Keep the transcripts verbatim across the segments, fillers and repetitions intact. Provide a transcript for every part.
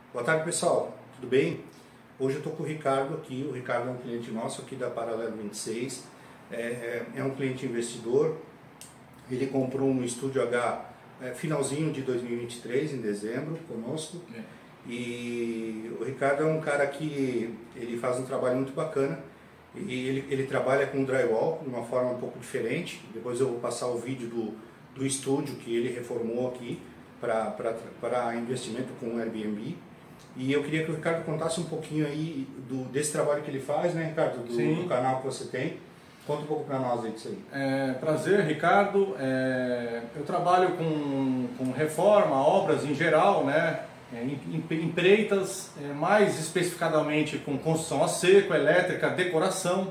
Boa tarde, pessoal, tudo bem? Hoje eu estou com o Ricardo aqui. O Ricardo é um cliente nosso aqui da Paralelo vinte e seis, é, é um cliente investidor. Ele comprou um Estúdio H é, finalzinho de dois mil e vinte e três, em dezembro, conosco. É. E o Ricardo é um cara que ele faz um trabalho muito bacana. E ele, ele trabalha com drywall de uma forma um pouco diferente. Depois eu vou passar o vídeo do, do estúdio que ele reformou aqui para investimento com Airbnb. E eu queria que o Ricardo contasse um pouquinho aí do, desse trabalho que ele faz, né, Ricardo? Do, do canal que você tem. Conta um pouco para nós aí disso aí. É, prazer, Ricardo. É, eu trabalho com, com reforma, obras em geral, né? É, empreitas, é, mais especificadamente com construção a seco, elétrica, decoração.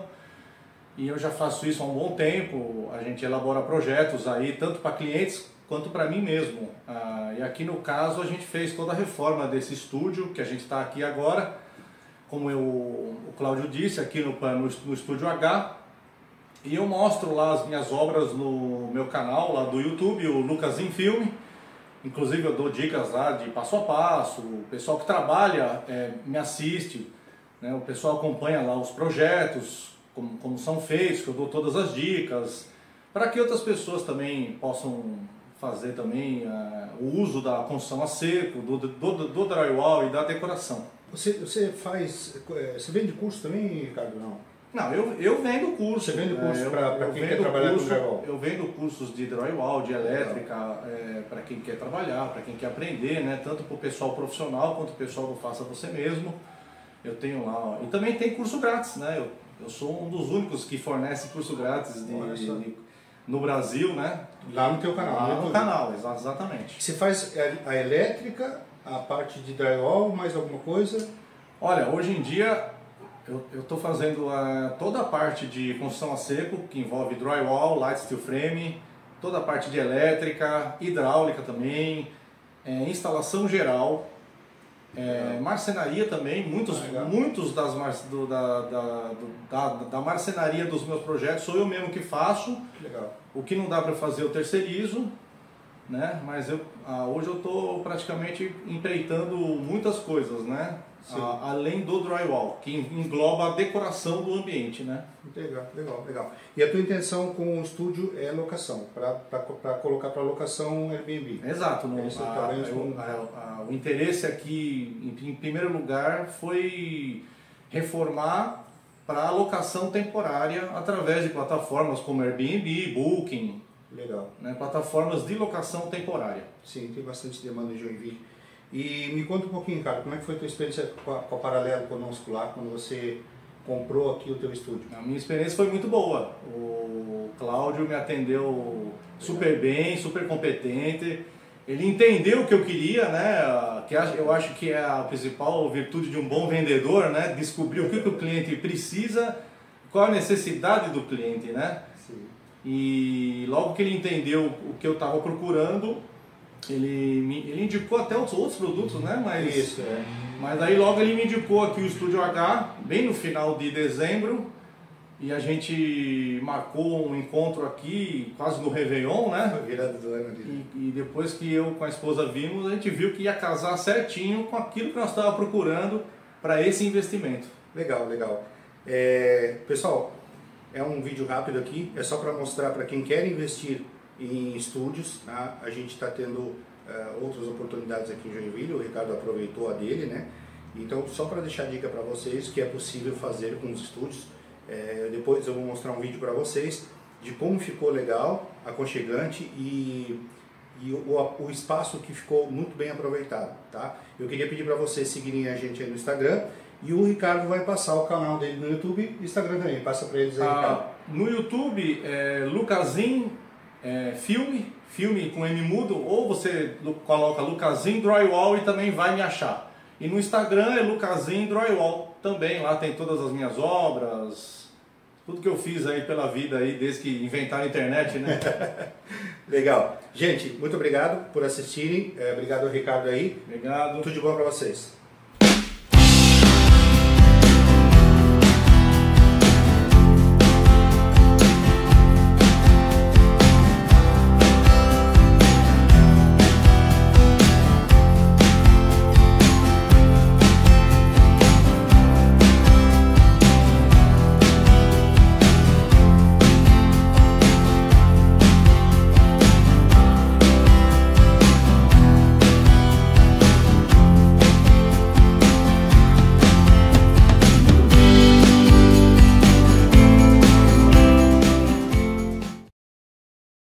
E eu já faço isso há um bom tempo. A gente elabora projetos aí, tanto para clientes quanto para mim mesmo. Ah, e aqui no caso a gente fez toda a reforma desse estúdio que a gente está aqui agora, como eu, o Cláudio disse, aqui no, no, no Estúdio H. E eu mostro lá as minhas obras no meu canal lá do YouTube, o Lucas em Filme. Inclusive eu dou dicas lá de passo a passo, o pessoal que trabalha é, me assiste, né? O pessoal acompanha lá os projetos, como, como são feitos, que eu dou todas as dicas, para que outras pessoas também possam fazer também uh, o uso da construção a seco, do, do, do drywall e da decoração. Você, você faz, você vende curso também, Ricardo? Não? Não, eu, eu vendo curso. Você vende curso é, para quem quer trabalhar curso, com drywall? Eu vendo cursos de drywall, de elétrica, é, para quem quer trabalhar, para quem quer aprender, né? Tanto para o pessoal profissional quanto o pessoal do faça você mesmo. Eu tenho lá, ó, e também tem curso grátis, né? Eu, eu sou um dos únicos que fornece curso grátis de, de, no Brasil, né? Lá no teu canal. Lá no, no canal, exatamente. Você faz a elétrica, a parte de drywall, mais alguma coisa? Olha, hoje em dia eu estou fazendo uh, toda a parte de construção a seco, que envolve drywall, light steel frame, toda a parte de elétrica, hidráulica também, é, instalação geral, é, marcenaria também. Muitos, ah, muitos das mar, do, da, da, do, da, da marcenaria dos meus projetos sou eu mesmo que faço. Legal. O que não dá para fazer eu terceirizo, né? Mas eu, ah, hoje eu estou praticamente empreitando muitas coisas, né? A, além do drywall, que engloba a decoração do ambiente, né? Legal, legal, legal. E a tua intenção com o estúdio é locação, para colocar para locação Airbnb? Exato. No, a, a, a, a, o interesse aqui, em, em primeiro lugar, foi reformar para locação temporária através de plataformas como Airbnb, Booking. Legal. Né, plataformas de locação temporária. Sim, tem bastante demanda em Joinville. E me conta um pouquinho, cara, como é que foi a tua experiência com a, com a Paralelo conosco lá, quando você comprou aqui o teu estúdio? A minha experiência foi muito boa. O Cláudio me atendeu super bem, super competente. Ele entendeu o que eu queria, né? Que eu acho que é a principal virtude de um bom vendedor, né? Descobrir o que o cliente precisa, qual a necessidade do cliente, né? Sim. E logo que ele entendeu o que eu estava procurando, ele, me, ele indicou até os outros produtos, né? Mas, Isso, é. Mas aí logo ele me indicou aqui o Estúdio H, bem no final de dezembro, e a gente marcou um encontro aqui, quase no Réveillon, né? Virada do ano ali. E, e depois que eu com a esposa vimos, a gente viu que ia casar certinho com aquilo que nós estávamos procurando para esse investimento. Legal, legal. É, pessoal, é um vídeo rápido aqui, é só para mostrar para quem quer investir em estúdios, tá? A gente está tendo uh, outras oportunidades aqui em Joinville, o Ricardo aproveitou a dele, né? Então, só para deixar dica para vocês que é possível fazer com os estúdios. É, depois eu vou mostrar um vídeo para vocês de como ficou legal, aconchegante e, e o, o espaço que ficou muito bem aproveitado, tá? Eu queria pedir para vocês seguirem a gente aí no Instagram. E o Ricardo vai passar o canal dele no YouTube e Instagram também. Passa para eles aí, Ricardo. Ah, no YouTube, é Lucasin é, Filme, filme com M mudo, ou você coloca Lucasin Drywall e também vai me achar. E no Instagram é Lucasin Drywall também. Lá tem todas as minhas obras, tudo que eu fiz aí pela vida aí, desde que inventaram a internet, né? Legal. Gente, muito obrigado por assistirem. É, obrigado ao Ricardo aí. Obrigado. Tudo de bom para vocês.